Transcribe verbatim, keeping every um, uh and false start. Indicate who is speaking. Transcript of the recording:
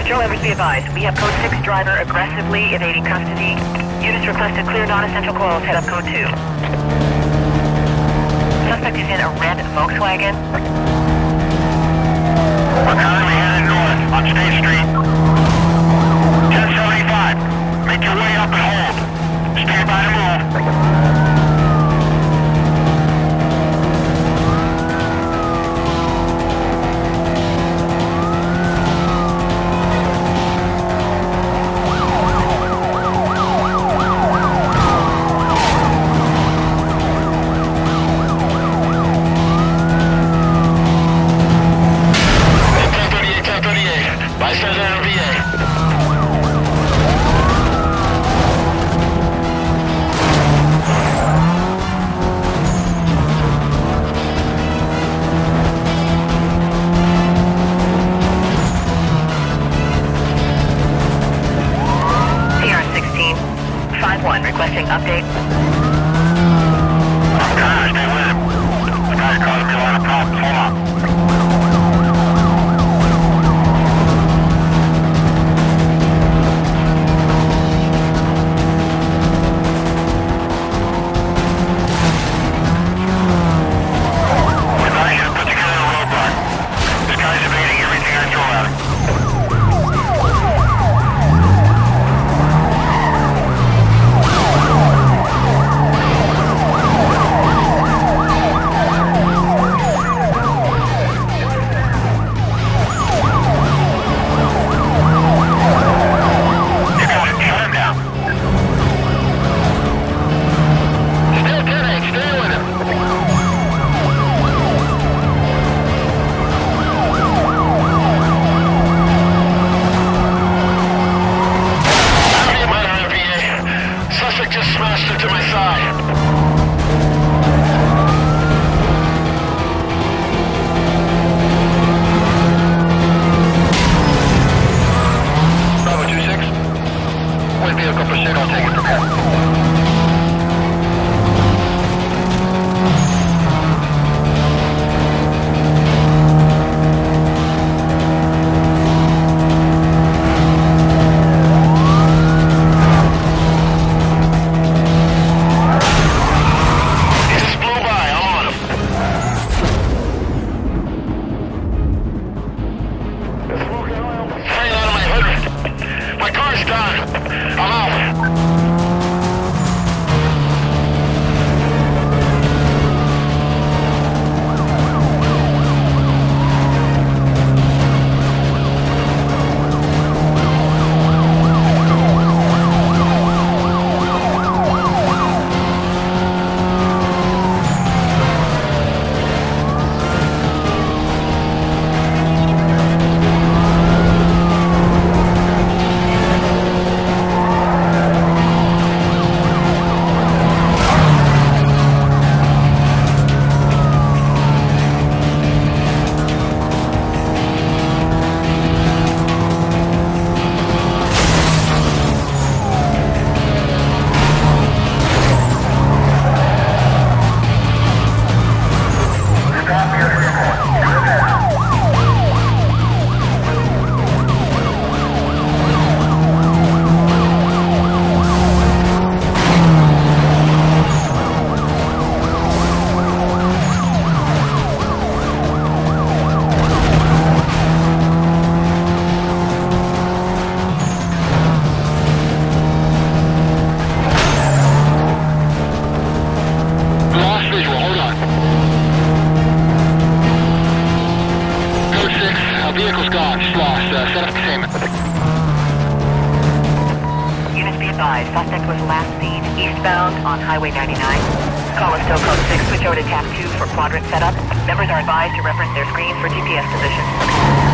Speaker 1: Control members be advised. We have code six driver aggressively evading custody. Units requested clear non-essential calls. Head up code two. Suspect is in a red Volkswagen.
Speaker 2: We're currently headed north on State Street. ten seventy-five. Make your way up and hold. Stand by to move.
Speaker 1: Requesting update.
Speaker 2: I'm trying to stay with him. The guy's causing me a lot of problems. Hold on. We're not going to put together a roadblock. This guy's evading everything I throw at him.
Speaker 1: Suspect was last seen eastbound on Highway ninety-nine. Call is still code six. Switch over to T A C two for quadrant setup. Members are advised to reference their screens for G P S position.